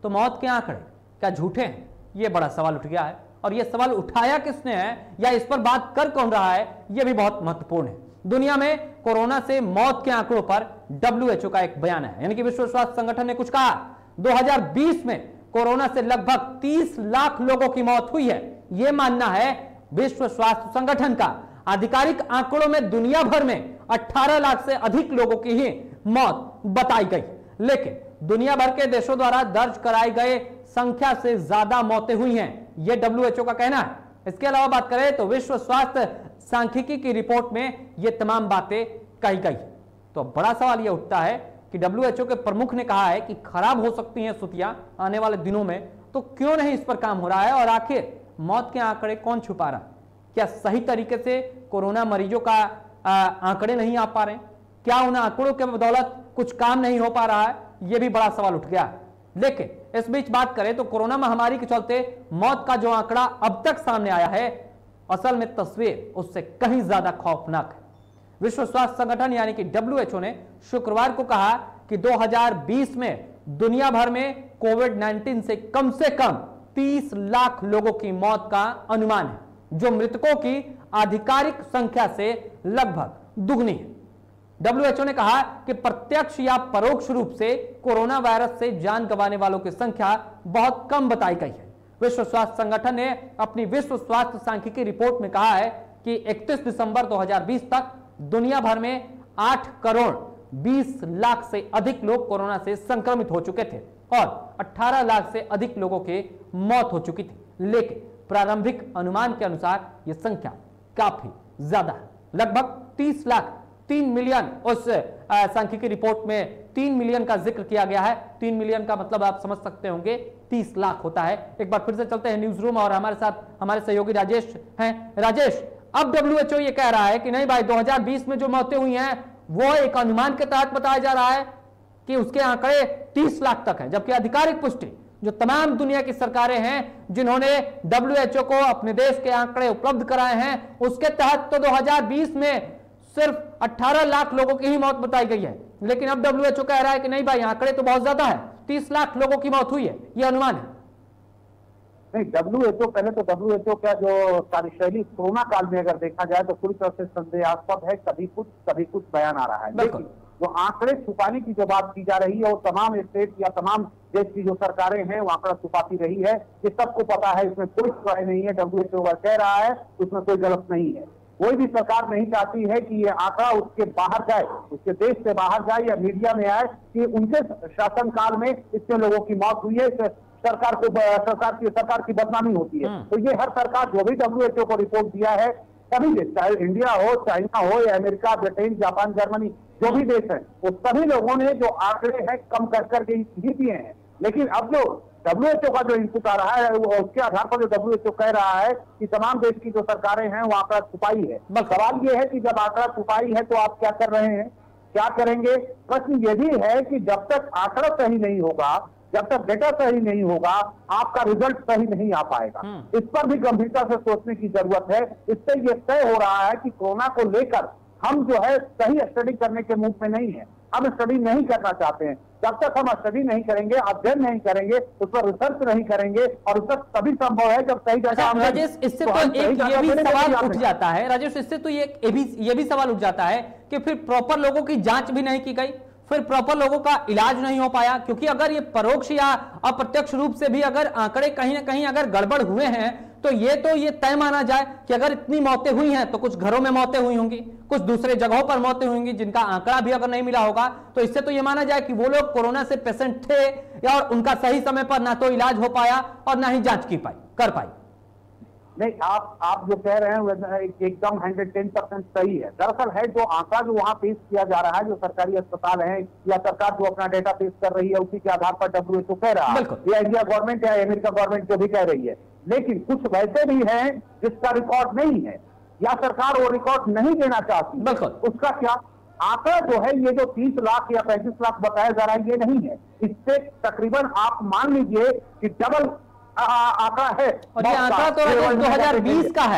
तो मौत के आंकड़े क्या झूठे हैं? यह बड़ा सवाल उठ गया है, और यह सवाल उठाया किसने है या इस पर बात कर कौन रहा है, यह भी बहुत महत्वपूर्ण है। दुनिया में कोरोना से मौत के आंकड़ों पर WHO का एक बयान है, यानी कि विश्व स्वास्थ्य संगठन ने कुछ कहा। 2020 में कोरोना से लगभग 30 लाख लोगों की मौत हुई है, यह मानना है विश्व स्वास्थ्य संगठन का। आधिकारिक आंकड़ों में दुनिया भर में 18 लाख से अधिक लोगों की ही मौत बताई गई, लेकिन दुनिया भर के देशों द्वारा दर्ज कराई गए संख्या से ज्यादा मौतें हुई हैं, यह WHO का कहना है। इसके अलावा बात करें तो विश्व स्वास्थ्य सांख्यिकी की रिपोर्ट में यह तमाम बातें कही गई। तो बड़ा सवाल यह उठता है कि WHO के प्रमुख ने कहा है कि खराब हो सकती हैं स्थितियां आने वाले दिनों में, तो क्यों नहीं इस पर काम हो रहा है? और आखिर मौत के आंकड़े कौन छुपा रहा है? क्या सही तरीके से कोरोना मरीजों का आंकड़े नहीं आ पा रहे? क्या उन आंकड़ों के बदौलत कुछ काम नहीं हो पा रहा है? यह भी बड़ा सवाल उठ गया। लेकिन इस बीच बात करें तो कोरोना महामारी के चलते मौत का जो आंकड़ा अब तक सामने आया है, असल में तस्वीर उससे कहीं ज्यादा खौफनाक है। विश्व स्वास्थ्य संगठन यानी कि WHO ने शुक्रवार को कहा कि 2020 में दुनिया भर में कोविड-19 से कम 30 लाख लोगों की मौत का अनुमान है, जो मृतकों की आधिकारिक संख्या से लगभग दुगनी है। WHO ने कहा कि प्रत्यक्ष या परोक्ष रूप से कोरोना वायरस से जान गंवाने वालों की संख्या बहुत कम बताई गई है। विश्व स्वास्थ्य संगठन ने अपनी विश्व स्वास्थ्य सांख्यिकी रिपोर्ट में कहा है कि 31 दिसंबर 2020 तक दुनिया भर में 8 करोड़ 20 लाख से अधिक लोग कोरोना से संक्रमित हो चुके थे और 18 लाख से अधिक लोगों की मौत हो चुकी थी। लेकिन प्रारंभिक अनुमान के अनुसार यह संख्या काफी ज्यादा है, लगभग 30 लाख। 3 मिलियन उस सांख्यिकी रिपोर्ट में 3 मिलियन का जिक्र किया गया है। 3 मिलियन का मतलब आप समझ सकते होंगे 30 लाख होता है। एक बार फिर से चलते हैं न्यूज रूम और हमारे साथ हमारे सहयोगी राजेश हैं। राजेश, अब WHO ये कह रहा है कि नहीं भाई, 2020 में जो मौतें हुई हैं वो एक अनुमान के तहत बताया जा रहा है कि उसके आंकड़े 30 लाख तक है, जबकि आधिकारिक पुष्टि जो तमाम दुनिया की सरकारें हैं जिन्होंने WHO को अपने देश के आंकड़े उपलब्ध कराए हैं, उसके तहत तो 2020 में सिर्फ 18 लाख लोगों की ही मौत बताई गई है। लेकिन अब WHO कह रहा है कि नहीं भाई, आंकड़े तो बहुत ज्यादा है, 30 लाख लोगों की मौत हुई है, यह अनुमान है। नहीं, WHO पहले तो WHO का जो कार्यशैली कोरोना काल में अगर देखा जाए तो पूरी तरह से संदेहास्पद है। कभी कुछ बयान आ रहा है, लेकिन जो आंकड़े छुपाने की जो बात की जा रही है वो तमाम स्टेट या तमाम देश की जो सरकारें हैं वो आंकड़ा छुपाती रही है। ये सबको पता है, इसमें कोई सवाल नहीं है। WHO कह रहा है उसमें कोई गलत नहीं है। कोई भी सरकार नहीं चाहती है कि ये आंकड़ा उसके बाहर जाए, उसके देश से बाहर जाए या मीडिया में आए कि उनके शासनकाल में इतने लोगों की मौत हुई है, सरकार की बदनामी होती है। तो ये हर सरकार जो भी WHO को रिपोर्ट दिया है, सभी देश, चाहे इंडिया हो, चाइना हो या अमेरिका, ब्रिटेन, जापान, जर्मनी, जो भी देश है, वो सभी लोगों ने जो आंकड़े हैं कम कर करके ही दिए हैं। लेकिन अब जो WHO का जो इनपुट आ रहा है उसके आधार पर जो WHO कह रहा है कि तमाम देश की जो सरकारें हैं वो आंकड़ा छुपाई है। सवाल ये है कि जब आंकड़ा छुपाई है तो आप क्या कर रहे हैं, क्या करेंगे? प्रश्न ये भी है कि जब तक आंकड़ा सही नहीं होगा, जब तक डेटा सही नहीं होगा, आपका रिजल्ट सही नहीं आ पाएगा। इस पर भी गंभीरता से सोचने की जरूरत है। इससे ये तय हो रहा है कि कोरोना को लेकर हम जो है सही स्टडी करने के मूड में नहीं है, हम स्टडी नहीं करना चाहते हैं। जब तक हम स्टडी नहीं करेंगे, अध्ययन नहीं करेंगे, उस पर रिसर्च नहीं करेंगे, और उस तक तभी संभव है जब सही डाटा। राजेश, इससे तो एक ये भी सवाल उठ जाता है, राजेश, इससे तो ये भी सवाल उठ जाता है कि फिर प्रॉपर लोगों की जांच भी नहीं की गई, फिर प्रॉपर लोगों का इलाज नहीं हो पाया। क्योंकि अगर ये परोक्ष या अप्रत्यक्ष रूप से भी अगर आंकड़े कहीं ना कहीं अगर गड़बड़ हुए हैं तो ये तय माना जाए कि अगर इतनी मौतें हुई हैं तो कुछ घरों में मौतें हुई होंगी, कुछ दूसरे जगहों पर मौतें हुई होंगी जिनका आंकड़ा भी अगर नहीं मिला होगा, तो इससे तो ये माना जाए कि वो लोग कोरोना से पेशेंट थे या और उनका सही समय पर ना तो इलाज हो पाया और ना ही जांच कर पाई। नहीं, आप जो कह रहे हैं एकदम 110% सही है। दरअसल है जो आंकड़ा जो वहाँ पेश किया जा रहा है, जो सरकारी अस्पताल है या सरकार जो अपना डेटा पेश कर रही है, उसी के आधार पर WHO कह रहा है, या इंडिया गवर्नमेंट या अमेरिका गवर्नमेंट जो भी कह रही है। लेकिन कुछ वैसे भी हैं जिसका रिकॉर्ड नहीं है या सरकार वो रिकॉर्ड नहीं देना चाहती। उसका क्या आंकड़ा जो है, ये जो 30 लाख या 35 लाख बताया जा रहा है, ये नहीं है। इससे तकरीबन आप मान लीजिए कि डबल आंकड़ा है। और ये आंकड़ा तो 2020 का है,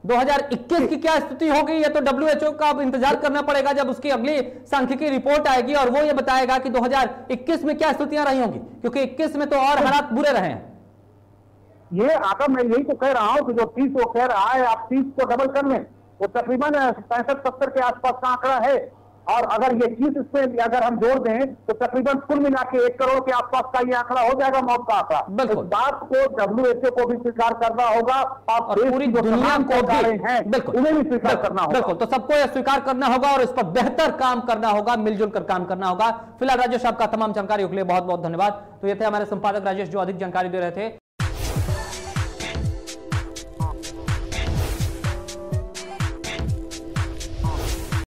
2021 की क्या स्थिति होगी, ये तो WHO का अब इंतजार करना पड़ेगा जब उसकी अगली सांख्यिकी रिपोर्ट आएगी और वो ये बताएगा कि 2021 में क्या स्थितियां रही होंगी, क्योंकि 21 में तो और हालात बुरे रहे हैं। ये आकर मैं यही तो कह रहा हूं कि जो 30 वो कह रहा है, आप 30 को डबल कर लें, वो तकरीबन 65-70 के आसपास का आंकड़ा है। और अगर ये 30 इसमें अगर हम जोड़ दें तो तकरीबन कुल मिला के 1 करोड़ के आसपास का ये आंकड़ा हो जाएगा मौत का आंकड़ा। इस बात को WHO को भी स्वीकार करना होगा और पूरी दुनिया को भी उन्हें भी स्वीकार करना होगा। बिल्कुल, तो सबको यह स्वीकार करना होगा और इस पर बेहतर काम करना होगा, मिलजुल कर काम करना होगा। फिलहाल राजेश, आपका तमाम जानकारी के लिए बहुत बहुत धन्यवाद। तो ये थे हमारे संपादक राजेश, जो अधिक जानकारी दे रहे थे